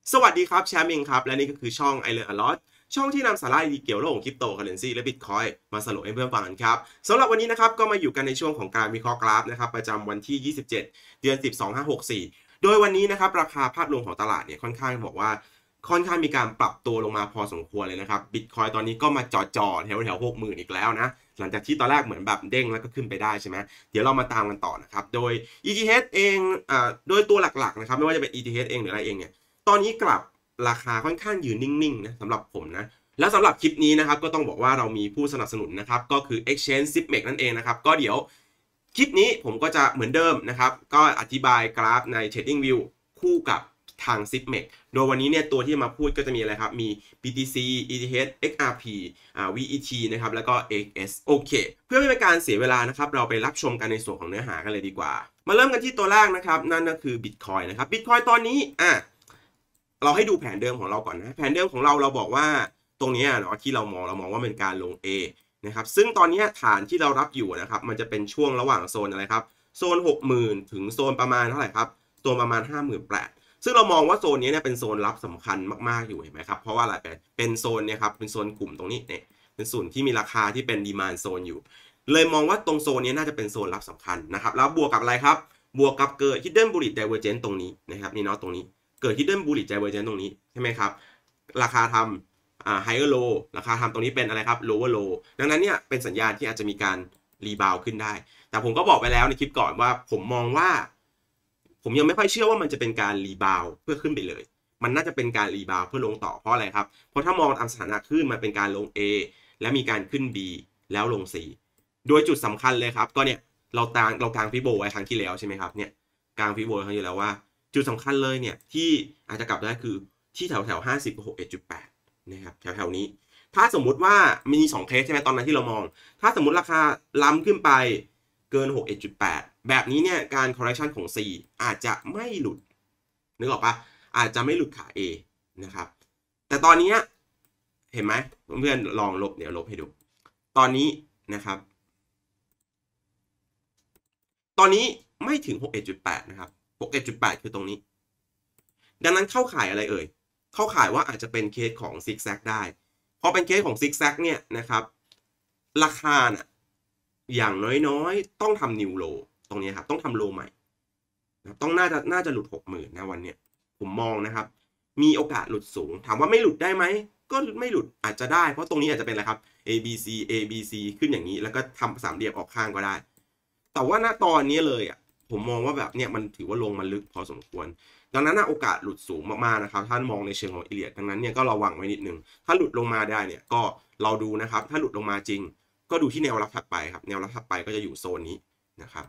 สวัสดีครับแชมป์เองครับและนี่ก็คือช่อง I Learn A Lot ช่องที่นำสาระดีๆเกี่ยวกับโลกของคริปโตเคอเรนซีและบิตคอยมาสรุปให้เพื่อนฟังกันครับสำหรับวันนี้นะครับก็มาอยู่กันในช่วงของการวิเคราะห์กราฟนะครับประจำวันที่27เดือน10 2564โดยวันนี้นะครับราคาภาพรวมของตลาดเนี่ยค่อนข้างบอกว่าค่อนข้างมีการปรับตัวลงมาพอสมควรเลยนะครับบิตคอยตอนนี้ก็มาจ่อแถว60,000อีกแล้วนะหลังจากที่ตอนแรกเหมือนแบบเด้งแล้วก็ขึ้นไปได้ใช่ไหมเดี๋ยวเรามาตามกันต่อนะครับโดย ETH เองโดยตัวหลักๆนะครับไม่ว่าจะเป็น ETH เองหรืออะไรเองเนี่ยตอนนี้กลับราคาค่อนข้างยืนนิ่งๆนะสำหรับผมนะแล้วสำหรับคลิปนี้นะครับก็ต้องบอกว่าเรามีผู้สนับสนุนนะครับก็คือ Exchange SIPMEX นั่นเองนะครับก็เดี๋ยวคลิปนี้ผมก็จะเหมือนเดิมนะครับก็อธิบายกราฟใน TradingView คู่กับทาง SIPMEX โดยวันนี้เนี่ยตัวที่มาพูดก็จะมีอะไรครับมี BTC ETH XRP VET นะครับแล้วก็ XS โอเคเพื่อไม่เป็นการเสียเวลานะครับเราไปรับชมกันในส่วนของเนื้อหากันเลยดีกว่ามาเริ่มกันที่ตัวแรกนะครับนั่นก็คือ Bitcoin นะครับ Bitcoin ตอนนี้เราให้ดูแผนเดิมของเราก่อนนะแผนเดิมของเราบอกว่าตรงนี้เนาะที่เรามองว่าเป็นการลง A นะครับซึ่งตอนนี้ฐานที่เรารับอยู่นะครับมันจะเป็นช่วงระหว่างโซนอะไรครับโซน 60,000 ถึงโซนประมาณเท่าไหร่ครับโซนประมาณ 58,000 ซึ่งเรามองว่าโซนนี้เนี่ยเป็นโซนรับสำคัญมากๆอยู่เห็นไหมครับเพราะว่าอะไรเป็นโซนเนี่ยครับเป็นโซนกลุ่มตรงนี้เนี่ยเป็นส่วนที่มีราคาที่เป็นดีมานด์โซนอยู่เลยมองว่าตรงโซนนี้น่าจะเป็นโซนรับสำคัญนะครับแล้วบวกกับอะไรครับบวกกับเกิด Hidden Bullish Divergence ตรงนี้นะครับนี่เนาะตรงนี้เกิด Hidden Bullish Divergence ตรงนี้ใช่ไหมครับราคาทำhigher low ราคาทำตรงนี้เป็นอะไรครับ lower low ดังนั้นเนี่ยเป็นสัญญาณที่อาจจะมีการรีบาวขึ้นได้แต่ผมก็บอกไปแล้วในคลิปก่อนว่าผมมองว่าผมยังไม่ค่อยเชื่อว่ามันจะเป็นการรีบาวเพื่อขึ้นไปเลยมันน่าจะเป็นการรีบาวเพื่อลงต่อเพราะอะไรครับเพราะถ้ามองตามสถานะขึ้นมันเป็นการลง A และมีการขึ้น B แล้วลง C โดยจุดสำคัญเลยครับก็เนี่ยเรากางฟิโบไว้ครั้งที่แล้วใช่ไหมครับเนี่ยกางฟิโบครั้งที่แล้วว่าจุดสำคัญเลยเนี่ยที่อาจจะกลับได้คือที่แถว50-61.8นะครับแถวนี้ถ้าสมมุติว่ามี2เคสใช่ไหมตอนนั้นที่เรามองถ้าสมมุติราคาล้ำขึ้นไปเกิน61.8แบบนี้เนี่ยการ correction ของ C อาจจะไม่หลุดนึกออกปะอาจจะไม่หลุดขา A นะครับแต่ตอนนี้เห็นไหมเพื่อนลองลบเดี๋ยวลบให้ดูตอนนี้นะครับตอนนี้ไม่ถึง61.8นะครับ61.8คือตรงนี้ดังนั้นเข้าข่ายอะไรเอ่ยเข้าข่ายว่าอาจจะเป็นเคสของซิกแซกได้พอเป็นเคสของซิกแซกเนี่ยนะครับราคาน่ะอย่างน้อยๆต้องทำนิวโลตรงนี้ครับต้องทำโลใหม่นะต้องน่าจะหลุด 60,000 นะวันเนี้ยผมมองนะครับมีโอกาสหลุดสูงถามว่าไม่หลุดได้ไหมก็ไม่หลุดอาจจะได้เพราะตรงนี้อาจจะเป็นอะไรครับ A B C A B C ขึ้นอย่างนี้แล้วก็ทำสามเหลี่ยมออกข้างก็ได้แต่ว่าณตอนนี้เลยผมมองว่าแบบเนี่ยมันถือว่าลงมาลึกพอสมควรดังนั้นโอกาสหลุดสูงมากๆนะครับท่านมองในเชิงของอีเลียดดังนั้นเนี่ยก็ระวังไว้นิดนึงถ้าหลุดลงมาได้เนี่ยก็เราดูนะครับถ้าหลุดลงมาจริงก็ดูที่แนวรับถัดไปครับแนวรับถัดไปก็จะอยู่โซนนี้นะครับ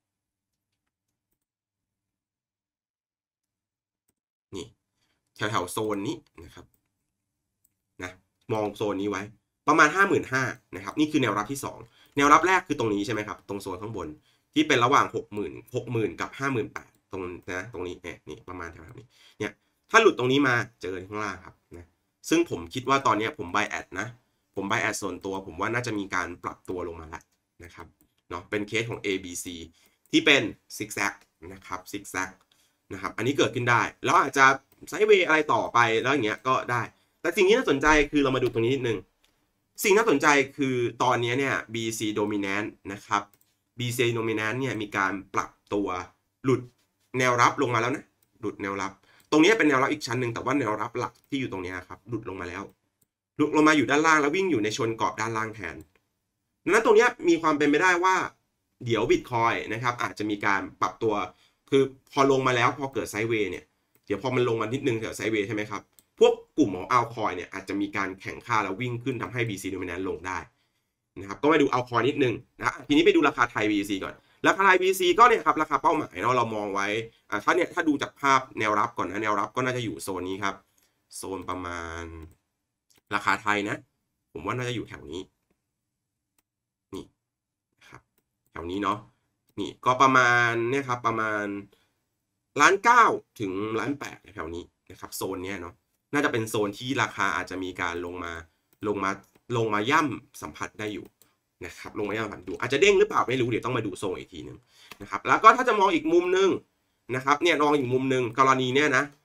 นี่แถวโซนนี้นะครับนะมองโซนนี้ไว้ประมาณ 55,000 นะครับนี่คือแนวรับที่2แนวรับแรกคือตรงนี้ใช่ไหมครับตรงโซนข้างบนที่เป็นระหว่าง 60,000 กับ 58,000 ตรงนะตรงนี้นี่ประมาณแถวนี้เนี่ยถ้าหลุดตรงนี้มาเจอข้างล่างครับนะซึ่งผมคิดว่าตอนนี้ผมbuy at นะผมbuy at ส่วนตัวผมว่าน่าจะมีการปรับตัวลงมาแล้วนะครับเนาะเป็นเคสของ ABC ที่เป็นซิกแซกนะครับซิกแซกนะครับอันนี้เกิดขึ้นได้แล้วอาจจะไซด์เวย์อะไรต่อไปแล้วอย่างเงี้ยก็ได้แต่สิ่งที่น่าสนใจคือเรามาดูตรงนี้นิดนึงสิ่งน่าสนใจคือตอนนี้เนี่ย BC dominant นะครับ BC dominant เนี่ยมีการปรับตัวหลุดแนวรับลงมาแล้วนะหลุดแนวรับตรงนี้เป็นแนวรับอีกชั้นหนึ่งแต่ว่าแนวรับหลักที่อยู่ตรงนี้ครับหลุดลงมาแล้วหลุดลงมาอยู่ด้านล่างแล้ววิ่งอยู่ในชนกรอบด้านล่างแทนดังนั้นตรงนี้มีความเป็นไปได้ว่าเดี๋ยว Bitcoin นะครับอาจจะมีการปรับตัวคือพอลงมาแล้วพอเกิดไซด์เวย์เนี่ยเดี๋ยวพอมันลงมานิดนึงแถวไซด์เวย์ใช่ไหมครับพวกกลุ่มของอัลคอยเนี่ยอาจจะมีการแข่งค่าแล้ววิ่งขึ้นทำให้ BC dominant ลงได้นะครับก็ไปดูอัลคอยนิดนึงนะทีนี้ไปดูราคาไทย BC ก่อนราคาไทย BC ก็เนี่ยครับราคาเป้าหมายเรามองไว้ถ้าดูจากภาพแนวรับก่อนนะแนวรับก็น่าจะอยู่โซนนี้ครับโซนประมาณราคาไทยนะผมว่าน่าจะอยู่แถวนี้นี่ครับแถวนี้เนาะนี่ก็ประมาณเนี่ยครับประมาณ1,900,000 ถึง1,800,000แถวนี้นะครับโซนเนี้ยเนาะน่าจะเป็นโซนที่ราคาอาจจะมีการลงมาย่ำสัมผัสได้อยู่นะครับลงมาย่ำสัมผัสดูอาจจะเด้งหรือเปล่าไม่รู้เดี๋ยวต้องมาดูโซนอีกทีนึงนะครับแล้วก็ถ้าจะมองอีกมุมนึงนะครับเนี่ยมองอีกมุมนึงกรณีเนี่ยนะ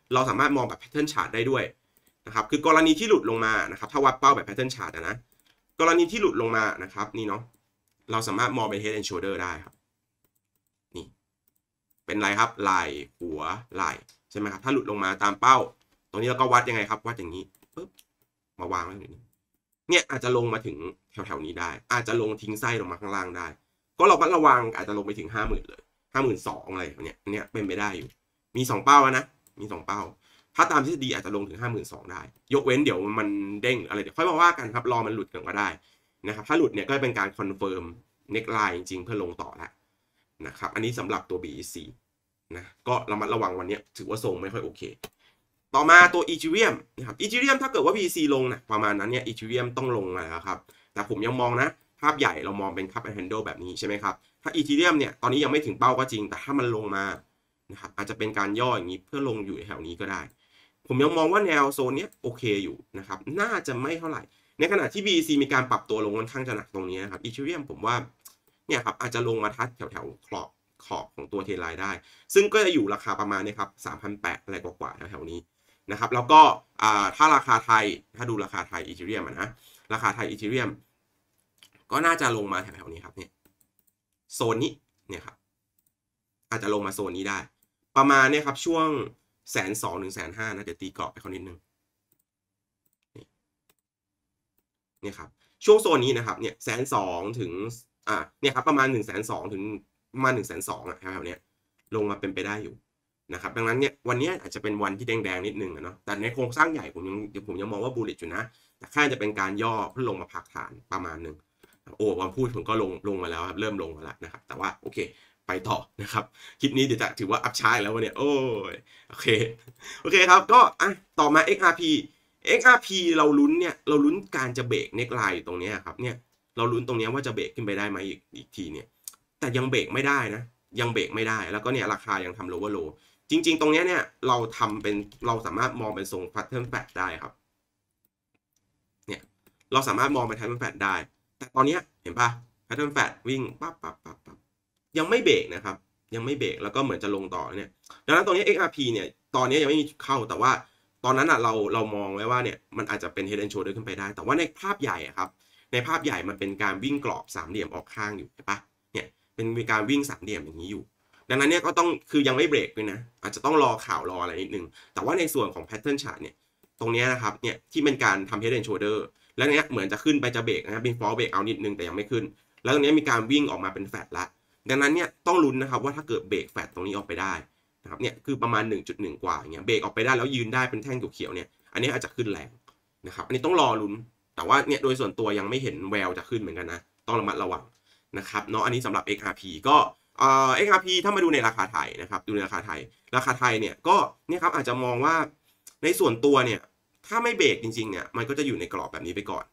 เราสามารถมองแบบ pattern chart ได้ด้วยนะครับคือกรณีที่หลุดลงมานะครับถ้าวัดเป้าแบบ pattern chart นะกรณีที่หลุดลงมานะครับนี่เนาะเราสามารถมองเป็น head and shoulder ได้ครับนี่เป็นไรครับไหล่หัวไหล่ใช่ไหมครับถ้าหลุดลงมาตามเป้าตรงนี้เราก็วัดยังไงครับวัดอย่างนี้ปึ๊บมาวางไว้ตรงนี้เนี่ยอาจจะลงมาถึงแถวๆนี้ได้อาจจะลงทิ้งไส้ลงมาข้างล่างได้ก็เราก็ระวังอาจจะลงไปถึง 50,000 เลย 52,000 อะไรเนี่ยเนี่ยเป็นไปได้อยู่มี2เป้านะมี2เป้าถ้าตามทฤษฎีอาจจะลงถึง 52,000 ได้ยกเว้นเดี๋ยวมันเด้งอะไรเดี๋ยวค่อยมาว่ากันครับรอมันหลุดกันก็ได้นะครับถ้าหลุดเนี่ยก็เป็นการคอนเฟิร์มเน็กไลน์จริงๆเพื่อลงต่อแล้วนะครับอันนี้สำหรับตัว BEC นะก็ระมัดระวังวันนี้ถือว่าทรงไม่ค่อยโอเคต่อมาตัว Ethereum นะครับ Ethereum ถ้าเกิดว่า BEC ลงนะประมาณนั้นเนี่ย Ethereum ต้องลงมาแล้วครับแต่ผมยังมองนะภาพใหญ่เรามองเป็น Cup and Handle แบบนี้ใช่ไหมครับถ้า Ethereum เนี่ยตอนนี้ยังไม่ถึงเป้าก็จริงแต่ถ้ามันลงมานะครับอาจจะเป็นการย่ออย่างนี้เพื่อลงอยู่แถวนี้ก็ได้ผมยังมองว่าแนวโซนนี้โอเคอยู่นะครับน่าจะไม่เท่าไหร่ในขณะที่ BEC มีการปรับตัวลงค่อนข้างจะหนักตรงนี้นะครับ Ethereum ผมว่าเนี่ยครับอาจจะลงมาทัดแถวขอบของตัวเทรนไลน์ได้ซึ่งก็จะอยู่ราคาประมาณนี้ครับ 3,800 อะไรกว่าแถวๆนี้นะครับแล้วก็ถ้าราคาไทยถ้าดูราคาไทย Ethereum นะราคาไทย Ethereum ก็น่าจะลงมาแถวๆนี้ครับเนี่ยโซนนี้เนี่ยครับอาจจะลงมาโซนนี้ได้ประมาณเนี่ยครับช่วง 120,000 ถึง 150,000 นะเดี๋ยวตีกรอบไปเขานิดนึงเนี่ยครับช่วงโซนนี้นะครับเนี่ย 120,000 ถึงเนี่ยครับประมาณ 120,000 ถึงประมาณ 120,000 แถวๆเนี้ยลงมาเป็นไปได้อยู่นะครับดังนั้นเนี่ยวันนี้อาจจะเป็นวันที่แดงๆนิดนึงเนาะแต่ในโครงสร้างใหญ่ผมยังมองว่าบูลลิชอยู่นะแต่แค่จะเป็นการย่อเพื่อลงมาพักฐานประมาณนึงโอ้วันพูดผมก็ลงมาแล้วครับเริ่มลงมาแล้วนะครับแต่ว่าโอเคไปต่อนะครับคลิปนี้เดี๋ยวจะถือว่าอัพชาร์ตแล้ววันนี้โอ้ยโอเคครับก็ต่อมา XRP เราลุ้นการจะเบรกเน็กไลน์อยู่ตรงนี้ครับเนี่ยเราลุ้นตรงนี้ว่าจะเบรกขึ้นไปได้ไหมอีกทีเนี่ยแต่ยังเบรกไม่ได้นะยังเบรกไม่ได้แล้วก็เนี่ยราคายังทำ lower low จริงๆตรงนี้เนี่ยเราสามารถมองเป็นทรง pattern flat ได้ครับเนี่ยเราสามารถมองเป็น pattern flat ได้แต่ตอนนี้เห็นปะ pattern flat วิ่งปั๊บยังไม่เบรกนะครับยังไม่เบรกแล้วก็เหมือนจะลงต่อเนี่ยดังนั้นตรงนี้ XRP เนี่ยตอนนี้ยังไม่มีเข้าแต่ว่าตอนนั้นเรามองไว้ว่าเนี่ยมันอาจจะเป็น head and shoulder ขึ้นไปได้แต่ว่าในภาพใหญ่ครับในภาพใหญ่มันเป็นการวิ่งกรอบสามเหลี่ยมออกข้างอยู่ใช่ปะเนี่ยเป็นการวิ่งสามเหลี่ยมอย่างนี้อยู่ดังนั้นเนี่ยก็ต้องคือยังไม่เบรกด้วยนะอาจจะต้องรอข่าวรออะไรนิดนึงแต่ว่าในส่วนของ pattern chart เนี่ยตรงนี้นะครับเนี่ยที่เป็นการทำ head and shoulder แล้วเนี้ยเหมือนจะขึ้นไปจะเบรกนะครับเป็น fall break out นิดนึงแต่ยังไม่ขึ้นแล้วตรงนี้มีการวิ่งออกมาเป็นแฟลตละดังนั้นเนี่ยต้องลุ้นนะครับว่าถ้าเกิดเบรกแฟลตตรงนี้ออกไปได้นะครับเนี่ยคือประมาณ 1.1 กว่าอย่างเงี้ยเบรกออกไปได้แล้วยืนได้เป็นแท่งเขียวๆเนี่ยอันนี้อาจจะขึ้นแรงนะครับอันนี้ต้องรอลุ้นแต่ว่าเนี่ยโดยส่วนตัวยังไม่เห็นแววจะขึ้นเหมือนกันนะต้องระมัดระวังนะครับเนาะอันนี้สำหรับ XRP ก็XRP ถ้ามาดูในราคาไทยนะครับดูในราคาไทยเนี่ยก็เนี่ยครับอาจจะมองว่าในส่วนตัวเนี่ยถ้าไม่เบรกจริงๆเนี่ยมันก็จะอยู่ในกรอบแบบนี้ไปก่อน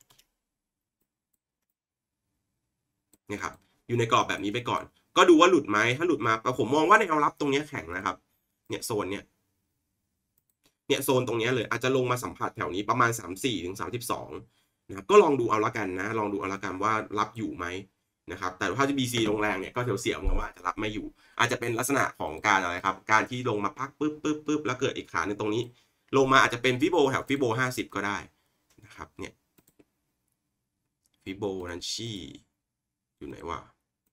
นี่ครับอยู่ในกรอบแบบนี้ไปก่อนก็ดูว่าหลุดไหมถ้าหลุดมาแต่ผมมองว่าแนวรับตรงนี้แข็งนะครับเนี่ยโซนเนี่ยโซนตรงนี้เลยอาจจะลงมาสัมผัสแถวนี้ประมาณ 34 ถึง 32นะครับก็ลองดูเอาละกันนะลองดูเอาละกันว่ารับอยู่ไหมนะครับแต่ถ้าจะ BC ลงแรงเนี่ยก็เสียวๆเหมือนว่าจะรับไม่อยู่อาจจะเป็นลักษณะของการอะไรครับการที่ลงมาพักปึ๊บแล้วเกิดอีกขาหนึ่งตรงนี้ลงมาอาจจะเป็นฟิโบแถวฟิโบ50ก็ได้นะครับเนี่ยฟิโบนัชชีอยู่ไหนวะ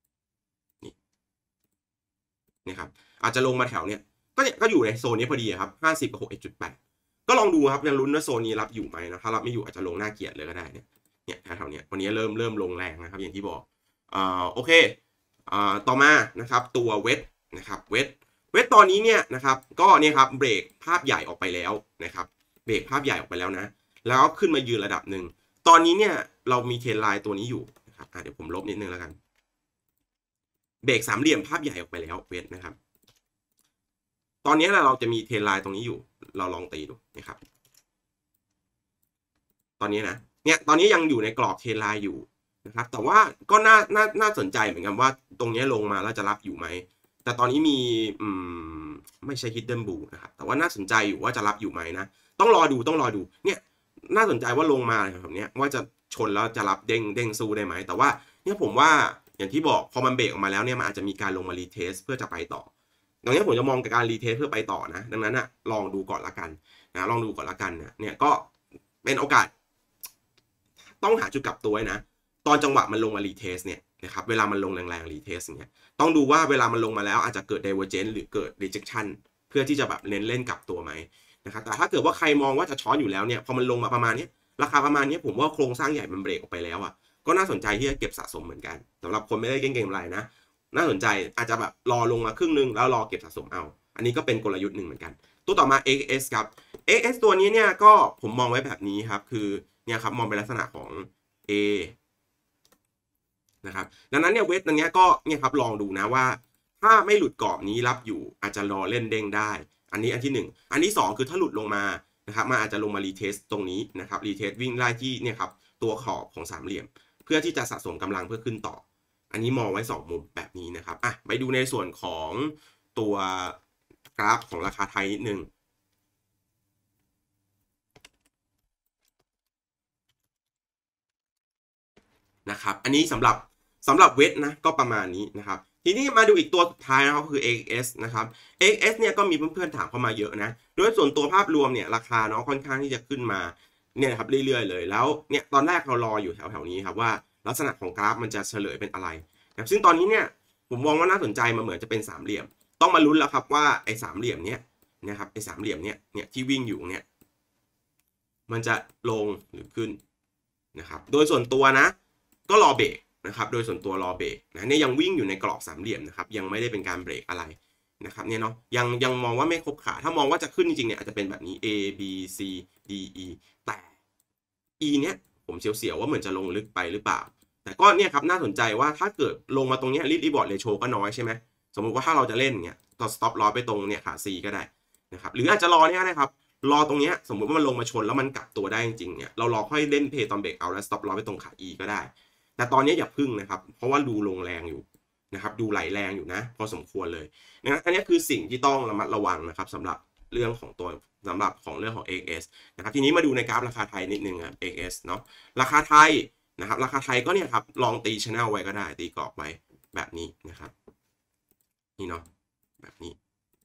นี่ครับอาจจะลงมาแถวเนี่ยก็อยู่ในโซนนี้พอดีครับ50 กับ 61.8ก็ลองดูครับยังลุ้นว่าโซนนี้รับอยู่ไหมนะถ้ารับไม่อยู่อาจจะลงหน้าเกียรเลยก็ได้เนี่ยแถวเนี้ยวันนี้เริ่มลงแรงนะครับอย่างที่บอกโอเคต่อมานะครับตัวเวทนะครับเวทตอนนี้เนี่ยนะครับก็เนี่ยครับเบรกภาพใหญ่ออกไปแล้วนะครับเบรกภาพใหญ่ออกไปแล้วนะแล้วขึ้นมายืนระดับหนึ่งตอนนี้เนี่ยเรามีเทรนไลน์ตัวนี้อยู่นะครับเดี๋ยวผมลบนิดนึงแล้วกันเบรกสามเหลี่ยมภาพใหญ่ออกไปแล้วเวทนะครับตอนนี้เราจะมีเทรนไลน์ตรงนี้อยู่เราลองตีดูนะครับตอนนี้นะเนี่ยตอนนี้ยังอยู่ในกรอบเทรนไลน์อยู่นะครับแต่ว่าก็น่าสนใจเหมือนกันว่าตรงนี้ลงมาแล้วจะรับอยู่ไหมแต่ตอนนี้มีไม่ใช่ hidden bull นะครับแต่ว่าน่าสนใจอยู่ว่าจะรับอยู่ไหมนะต้องรอดูเนี่ยน่าสนใจว่าลงมาแบบนี้ว่าจะชนแล้วจะรับเด้งสู้ได้ไหมแต่ว่าเนี่ยผมว่าอย่างที่บอกพอมันเบรกออกมาแล้วเนี่ยมันอาจจะมีการลงมารีเทสเพื่อจะไปต่อตรงนี้ผมจะมองการรีเทสเพื่อไปต่อนะดังนั้นลองดูก่อนละกันนะลองดูก่อนละกันเนี่ยก็เป็นโอกาสต้องหาจุดกลับตัวนะตอนจังหวะมันลงมารีเทสเนี่ยนะครับเวลามันลงแรงๆรีเทสอย่างเงี้ยต้องดูว่าเวลามันลงมาแล้วอาจจะเกิด divergence หรือเกิด rejection เพื่อที่จะแบบเน้นเล่นกลับตัวไหมนะครับแต่ถ้าเกิดว่าใครมองว่าจะช้อนอยู่แล้วเนี่ยพอมันลงมาประมาณนี้ราคาประมาณนี้ผมว่าโครงสร้างใหญ่มันเบรกออกไปแล้วก็น่าสนใจที่จะเก็บสะสมเหมือนกันสำหรับคนไม่ได้เก่งๆอะไรนะน่าสนใจอาจจะแบบรอลงมาครึ่งนึงแล้วรอเก็บสะสมเอาอันนี้ก็เป็นกลยุทธ์หนึ่งเหมือนกันตัวต่อมา XS ครับ XS ตัวนี้เนี่ยก็ผมมองไว้แบบนี้ครับคือเนี่ยครับมองเป็นลักษณะของ A นะครับดังนั้นเนี่ยเวทตรงนี้ก็เนี่ยครับลองดูนะว่าถ้าไม่หลุดกรอบนี้รับอยู่อาจจะรอเล่นเด้งได้อันนี้อันที่1อันที่2คือถ้าหลุดลงมานะครับมันอาจจะลงมารีเทสตรงนี้นะครับรีเทสวิ่งไล่ที่เนี่ยครับตัวขอบของสามเหลี่ยมเพื่อที่จะสะสมกำลังเพื่อขึ้นต่ออันนี้มองไว้2มุมแบบนี้นะครับไปดูในส่วนของตัวกราฟของราคาไทยนิดนึงนะครับอันนี้สำหรับเวทนะก็ประมาณนี้นะครับทีนี้มาดูอีกตัวสุดท้ายนะครับคือ AX นะครับ AX เนี่ยก็มีเพื่อนๆถามเข้ามาเยอะนะโดยส่วนตัวภาพรวมเนี่ยราคาเนาะค่อนข้างที่จะขึ้นมาเนี่ยครับเรื่อยๆเลยแล้วเนี่ยตอนแรกเรารออยู่แถวๆนี้ครับว่าลักษณะของกราฟมันจะเฉลยเป็นอะไรนะซึ่งตอนนี้เนี่ยผมมองว่าน่าสนใจมาเหมือนจะเป็นสามเหลี่ยมต้องมาลุ้นแล้วครับว่าไอ้สามเหลี่ยมเนี้ยนะครับไอ้สามเหลี่ยมเนี้ยที่วิ่งอยู่เนี่ยมันจะลงหรือขึ้นนะครับโดยส่วนตัวนะก็รอเบรกนะครับโดยส่วนตัวรอเบรกนะเนี่ยยังวิ่งอยู่ในกรอบสามเหลี่ยมนะครับยังไม่ได้เป็นการเบรกอะไรนะครับเนี่ยเนาะยังมองว่าไม่ครบขาถ้ามองว่าจะขึ้นจริงๆเนี่ยอาจจะเป็นแบบนี้ A B C D E แต่ E เนี่ยผมเสียวๆว่าเหมือนจะลงลึกไปหรือเปล่าแต่ก็เนี่ยครับน่าสนใจว่าถ้าเกิดลงมาตรงนี้รีบอร์ดเรโชก็น้อยใช่ไหมสมมติว่าถ้าเราจะเล่นเนี่ยก็ stop loss ไปตรงเนี่ยขา C ก็ได้นะครับหรืออาจจะรอเนี่ยนะครับรอตรงนี้สมมติว่ามันลงมาชนแล้วมันกลับตัวได้จริงๆเนี่ยเรารอค่อยเล่นเพย์ตอนเบรกเอาแล้ว stop loss ไปตรงขา E ก็ได้แต่ตอนนี้อย่าพึ่งนะครับเพราะว่าดูลงแรงอยู่นะครับดูไหลแรงอยู่นะพอสมควรเลยนะอันนี้คือสิ่งที่ต้องระมัดระวังนะครับสำหรับเรื่องของตัวสำหรับของเรื่องของ AX นะครับทีนี้มาดูในกราฟราคาไทยนิดนึงครับ AX เนาะราคาไทยนะครับราคาไทยก็เนี่ยครับลองตี channel ไว้ก็ได้ตีกรอบไว้แบบนี้นะครับนี่เนาะแบบนี้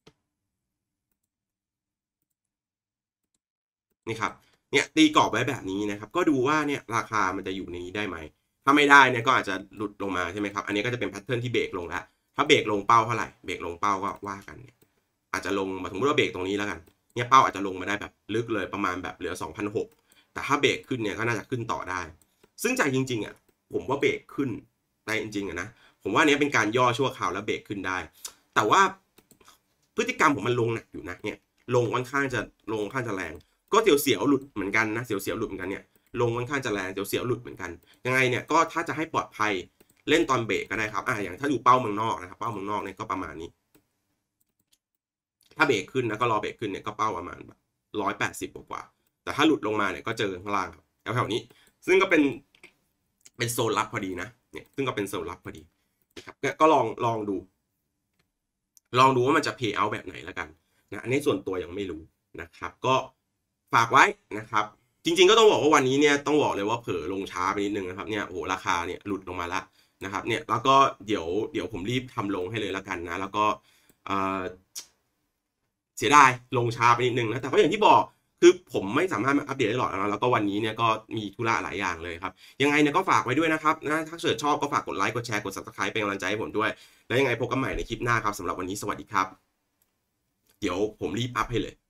นี่ครับเนี่ยตีกรอบไว้แบบนี้นะครับก็ดูว่าเนี่ยราคามันจะอยู่ในนี้ได้ไหมถ้าไม่ได้เนี่ยก็อาจจะหลุดลงมาใช่ไหมครับอันนี้ก็จะเป็นแพทเทิร์นที่เบรกลงแล้วถ้าเบรกลงเป้าเท่าไหร่เบรกลงเป้าก็ว่ากันเนี่ยอาจจะลงมาสมมติว่าเบรกตรงนี้แล้วกันเนี่ยเป้าอาจจะลงมาได้แบบลึกเลยประมาณแบบเหลือ 2,600 แต่ถ้าเบรกขึ้นเนี่ยก็น่าจะขึ้นต่อได้ซึ่งใจจริงๆผมว่าเบรกขึ้นได้จริงๆนะผมว่านี้เป็นการย่อชั่วคราวแล้วเบรกขึ้นได้แต่ว่าพฤติกรรมของมันลงหนักอยู่นะเนี่ยลงค่อนข้างจะแรงก็เสียวๆหลุดเหมือนกันนะเสียวๆหลุดเหมือนกันเนี่ยลงค่อนข้างจะแรงเสียวๆหลุดเหมือนกันยังไงเนี่ยก็ถ้าจะให้ปลอดภัยเล่นตอนเบรกก็ได้ครับอย่างถ้าดูเป้าเมืองนอกนะครับเป้าเมืองนอกเนี่ยก็ประมาณนี้ถ้าเบรกขึ้นนะก็รอเบรกขึ้นเนี่ยก็เป้าประมาณแบบ180กว่าแต่ถ้าหลุดลงมาเนี่ยก็เจอข้างล่างครับแถวๆนี้ซึ่งก็เป็นโซนรับพอดีนะเนี่ยซึ่งก็เป็นโซนรับพอดีนะครับก็ลองดูว่ามันจะ pay out แบบไหนแล้วกันนะอันนี้ส่วนตัวยังไม่รู้นะครับก็ฝากไว้นะครับจริงๆก็ต้องบอกว่าวันนี้เนี่ยต้องบอกเลยว่าเผลอลงช้าไปนิดนึงนะครับเนี่ยโอ้โหราคาเนี่ยหลุดลงมาแล้วนะครับเนี่ยแล้วก็เดี๋ยวผมรีบทำลงให้เลยแล้วกันนะแล้วก็เสียดายลงช้าไปนิดนึงนะแต่ก็อย่างที่บอกคือผมไม่สามารถมาอัปเดตได้หรอกนะแล้วก็วันนี้เนี่ยก็มีธุระหลายอย่างเลยครับยังไงเนี่ยก็ฝากไว้ด้วยนะครับนะถ้าเกิดชอบก็ฝากกดไลค์กดแชร์กด Subscribe เป็นกำลังใจให้ผมด้วยแล้วยังไงพบกันใหม่ในคลิปหน้าครับสำหรับวันนี้สวัสดีครับเดี๋ยวผมรีบอัพให้เลย